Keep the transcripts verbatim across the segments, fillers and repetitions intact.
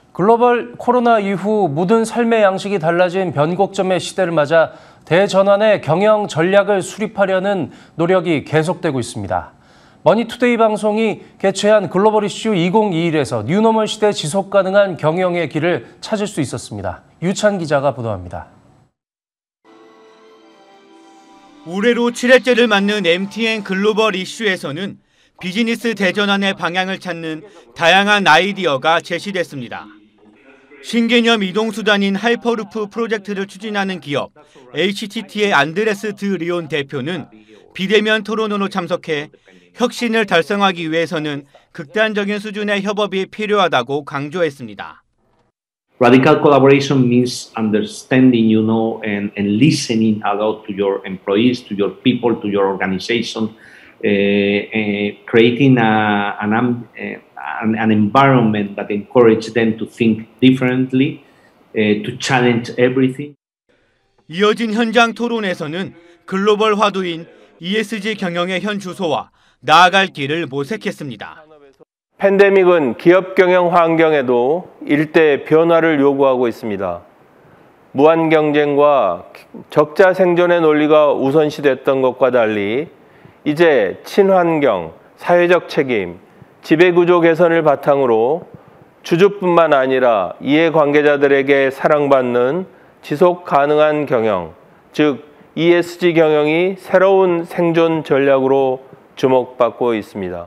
글로벌 코로나 이후 모든 삶의 양식이 달라진 변곡점의 시대를 맞아 대전환의 경영 전략을 수립하려는 노력이 계속되고 있습니다. 머니투데이 방송이 개최한 글로벌 이슈 이천이십일에서 뉴노멀 시대 지속 가능한 경영의 길을 찾을 수 있었습니다. 유찬 기자가 보도합니다. 올해로 칠 회째를 맞는 엠티엔 글로벌 이슈에서는 비즈니스 대전환의 방향을 찾는 다양한 아이디어가 제시됐습니다. 신개념 이동수단인 하이퍼루프 프로젝트를 추진하는 기업 에이치티티의 안드레스 드 리온 대표는 비대면 토론으로 참석해 혁신을 달성하기 위해서는 극단적인 수준의 협업이 필요하다고 강조했습니다. Radical collaboration means understanding, you know, and, and listening a lot to your employees, to your people, to your organization, uh, uh, creating a, an, uh, an, an environment that encourages them to think differently, uh, to challenge everything. 이어진 현장 토론에서는 글로벌 화두인 이에스지 경영의 현 주소와 나아갈 길을 모색했습니다. 팬데믹은 기업 경영 환경에도 일대 변화를 요구하고 있습니다. 무한 경쟁과 적자 생존의 논리가 우선시됐던 것과 달리 이제 친환경, 사회적 책임, 지배구조 개선을 바탕으로 주주뿐만 아니라 이해관계자들에게 사랑받는 지속 가능한 경영, 즉 이에스지 경영이 새로운 생존 전략으로 주목받고 있습니다.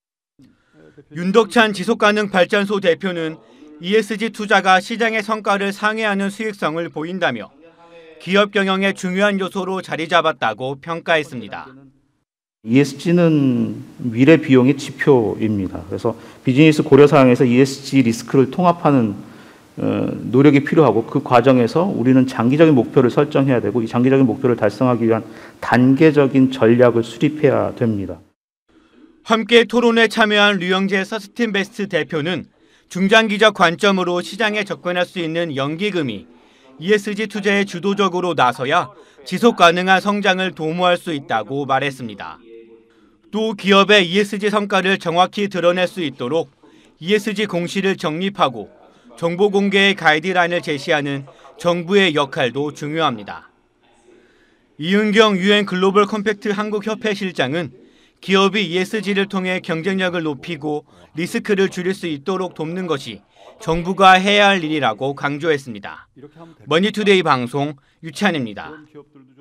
윤덕찬 지속가능발전소 대표는 이에스지 투자가 시장의 성과를 상회하는 수익성을 보인다며 기업 경영의 중요한 요소로 자리 잡았다고 평가했습니다. 이에스지는 미래 비용의 지표입니다. 그래서 비즈니스 고려 사항에서 이에스지 리스크를 통합하는 노력이 필요하고 그 과정에서 우리는 장기적인 목표를 설정해야 되고 이 장기적인 목표를 달성하기 위한 단계적인 전략을 수립해야 됩니다. 함께 토론에 참여한 류영재 서스틴베스트 대표는 중장기적 관점으로 시장에 접근할 수 있는 연기금이 이에스지 투자에 주도적으로 나서야 지속 가능한 성장을 도모할 수 있다고 말했습니다. 또 기업의 이에스지 성과를 정확히 드러낼 수 있도록 이에스지 공시를 정립하고 정보 공개의 가이드라인을 제시하는 정부의 역할도 중요합니다. 이은경 유엔 글로벌 컴팩트 한국협회 실장은 기업이 이에스지를 통해 경쟁력을 높이고 리스크를 줄일 수 있도록 돕는 것이 정부가 해야 할 일이라고 강조했습니다. 머니투데이 방송 유찬입니다.